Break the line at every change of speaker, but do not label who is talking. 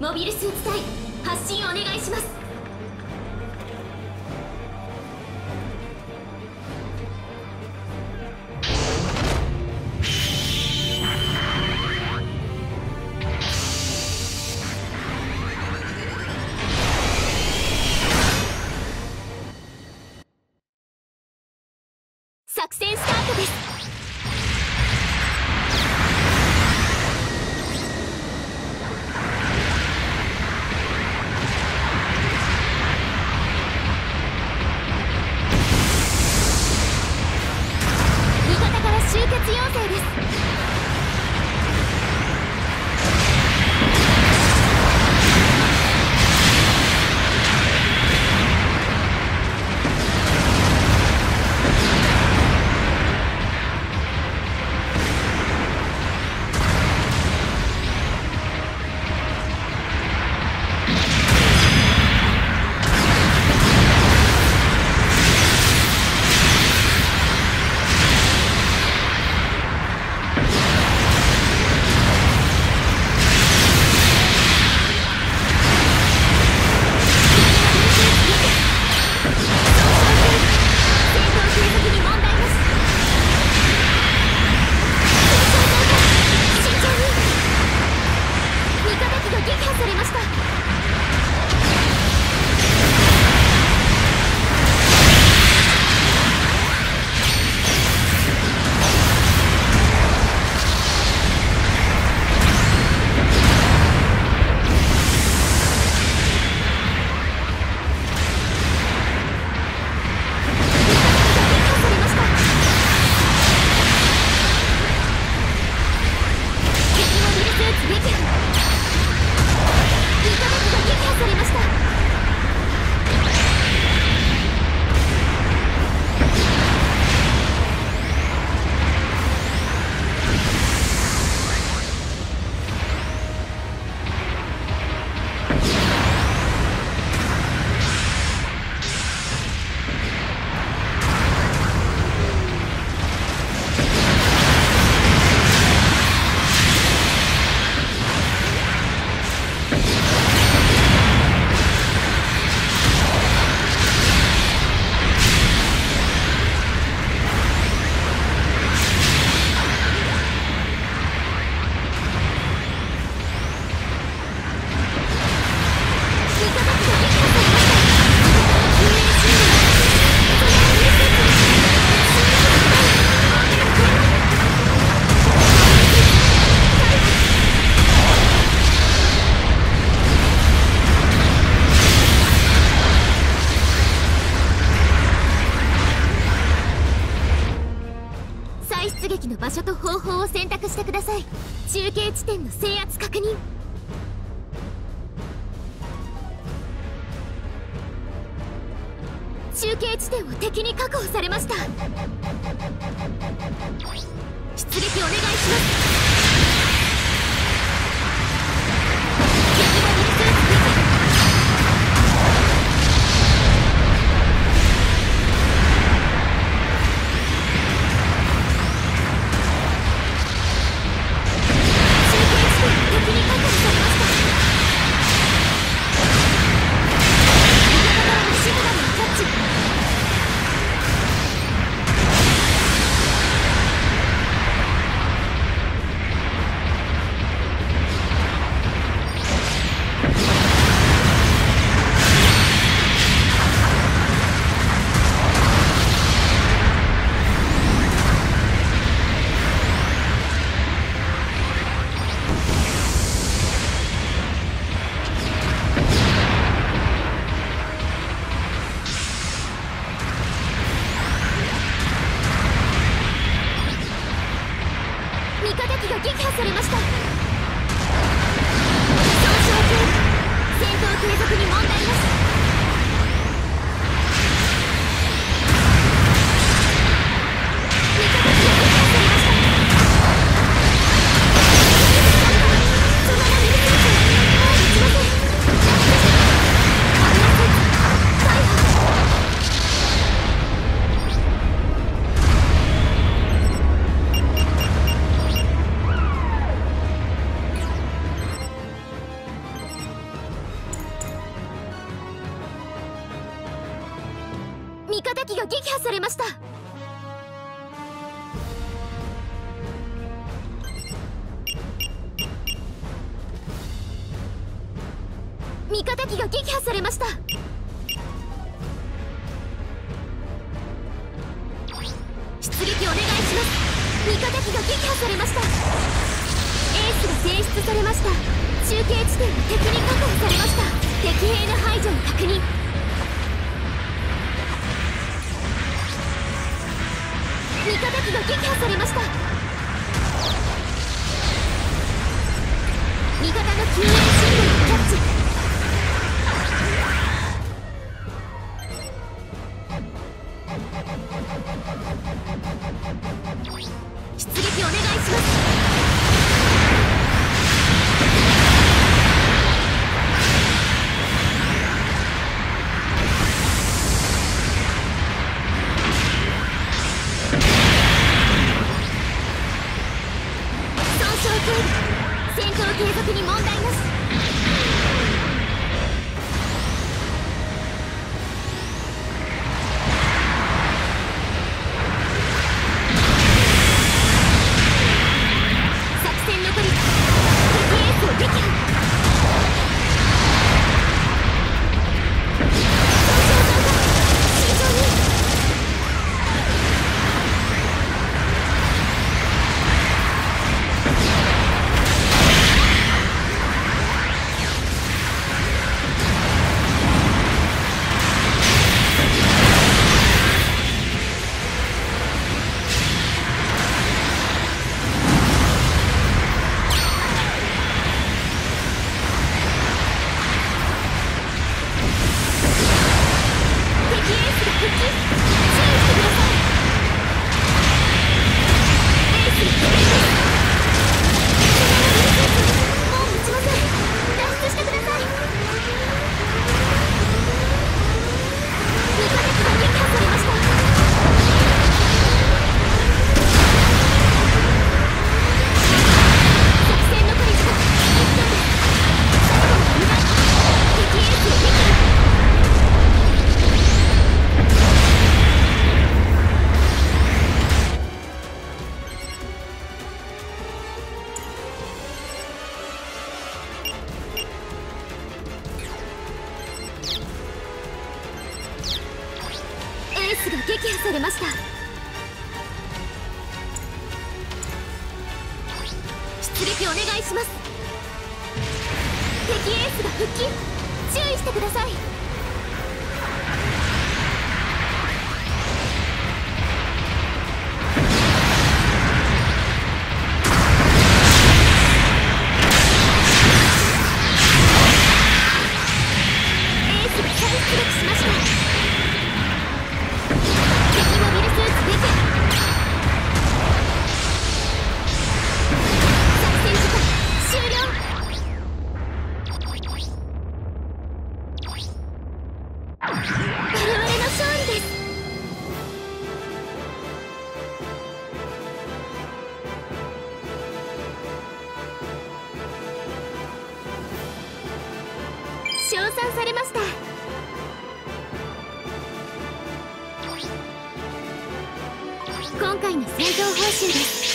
モビルスーツ隊発進お願いします。作戦スタートです。味方から集結要請です。出撃の場所と方法を選択してください。中継地点の制圧確認。中継地点を敵に確保されました。出撃お願いします。 敵が撃破されました。味方機が撃破されました。出撃お願いします。味方機が撃破されました。エースが選出されました。中継地点が敵に確保されました。敵兵の排除を確認。味方機が撃破されました。味方の救援シンボルをキャッチ。出撃お願いします。損傷程度。戦闘継続に問題なし。エースが撃破されました。出撃お願いします。敵エースが復帰。注意してください。エースが再出撃しました。称賛されました。今回の戦闘報酬です。